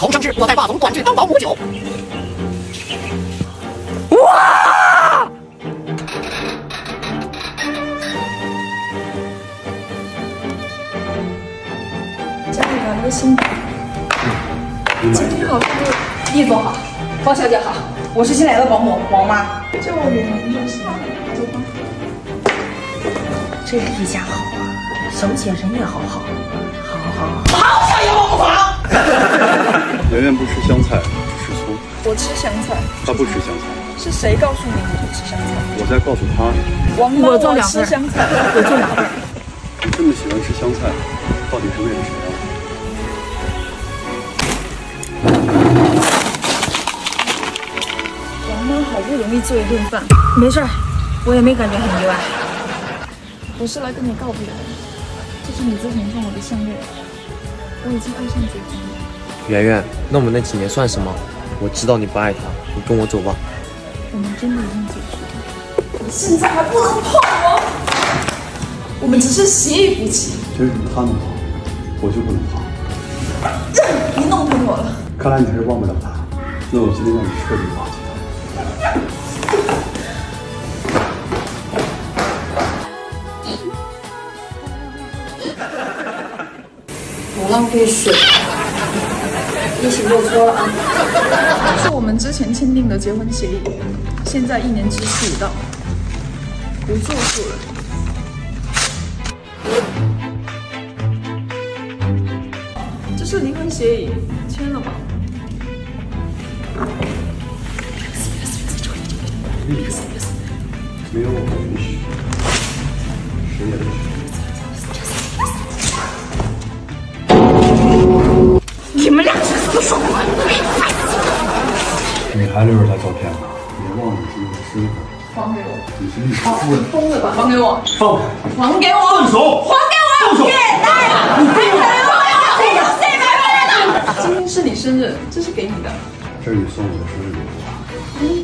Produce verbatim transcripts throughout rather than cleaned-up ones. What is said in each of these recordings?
口称是我在霸总管制当保姆久。 哇！ 家里来了个新的。 嗯， 今天好，叶总好，方小姐好，我是新来的保姆王妈，叫我圆圆就行了。走吧。 这一家好啊，小姐人也好好，好好好。 好想要我房。 圆圆不吃香菜，只吃葱。 我吃香菜。 她不吃香菜。 是谁告诉你我不吃香菜？ 我在告诉她。 王妈， 我做两份香菜， 我做两份。 你这么喜欢吃香菜，到底是为了谁啊？ 王妈好不容易做一顿饭， 没事儿，我也没感觉很意外。 我是来跟你告别的，这是你之前送我的项链，我已经爱上结婚了。 圆圆，那我们那几年算什么？我知道你不爱他，你跟我走吧。 我们真的已经结束了，你现在还不能碰我！我们只是协议夫妻。 这是他能跑，我就不能跑。 你弄疼我了。 看来你还是忘不了他，那我今天让你彻底忘记他。 不浪费水，一起做错了啊！ 是我们之前签订的结婚协议，现在一年之期已到，不作数了。这是离婚协议，签了吧？ 没有我的允许，谁也不许。 你们俩是死爽了！ 你还留着他照片吗？别忘了你是我的身份。 还给我！ 你是律师夫人。 疯了吧？还给我！ 放开！ 还给我！ 动手！ 还给我！ 动手！ 变态啊！你变态啊！谁有谁买回来的？今天是你生日，这是给你的。 这是你送我的生日礼物。 嗯。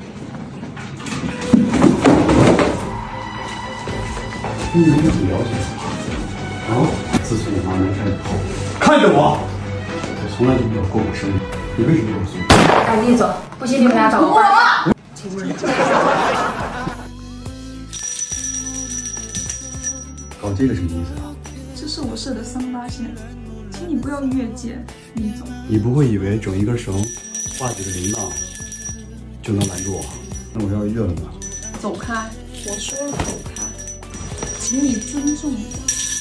你怎么这么了解我？啊！自从我妈离开以后，看着我，我从来就没有过过生日。你为什么给我送？ 赶紧走，不行你回家找我爸。亲人。 搞这个什么意思啊？ 这是我设的三八线，请你不要越界，李总。 你不会以为整一根绳，挂几个铃铛就能拦住我？那我要是越了呢？ 走开！我说了走开，请你尊重我。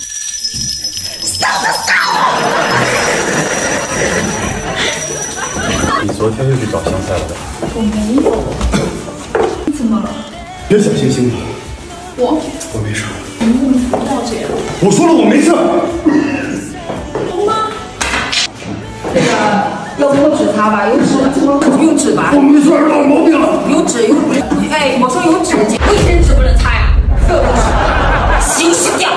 你昨天又去找香菜了呗？ 我没有。你怎么了？ 别小心行吗？ 我我没事。 你为什么不道歉？ 我说了我没事。 红妈， 那个要不纸擦吧？有纸，有纸吧？ 我没事，老毛病了。 有纸有纸。哎，我说有纸，卫生纸不能擦呀。这不是，行洗掉。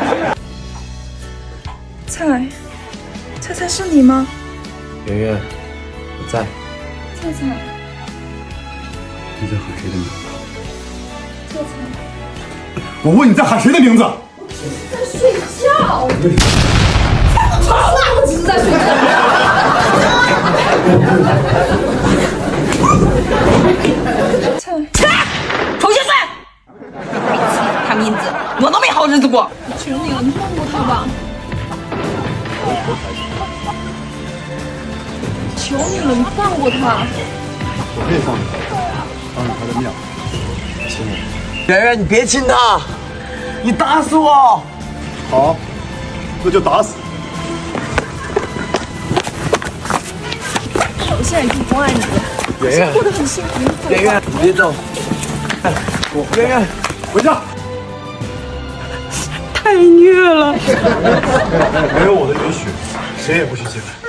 菜，菜菜是你吗？ 圆圆，我在。 菜菜， 你在喊谁的名字？ 菜菜， 我问你在喊谁的名字？ 我只是在睡觉。吵了，我只是在睡觉。菜， 重新睡。他名字，我都没好日子过。 求你了，你放过他吧。求你了，你放过他。 我可以放你，当着他的面亲我。 圆圆，你别亲他，你打死我！ 好，那就打死。 我现在已经不爱你了， 圆圆， 过得很幸福。 圆圆，你别走。我圆圆， 回家。 太虐了。 没有我的允许，谁也不许进来。